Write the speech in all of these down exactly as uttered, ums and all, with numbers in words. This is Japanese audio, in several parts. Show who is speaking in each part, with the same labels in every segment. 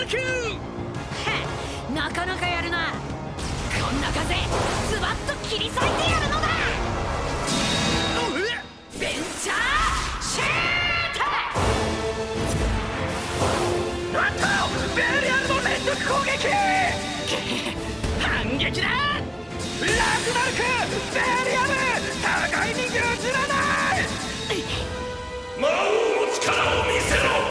Speaker 1: なかなかやるな。こんな風ズバッと切り裂いてやるのだ。ベンチャーシュート。なんとベリアルの連続攻撃反撃だ。ラグナルク、ベリアル、互いに譲らない。
Speaker 2: 魔王の力を見せろ。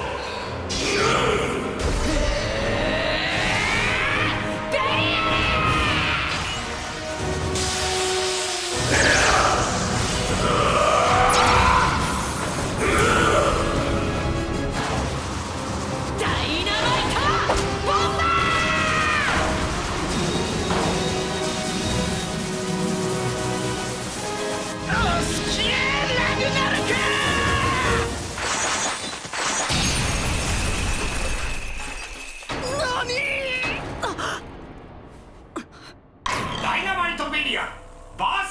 Speaker 2: ダイナマイトベリアバー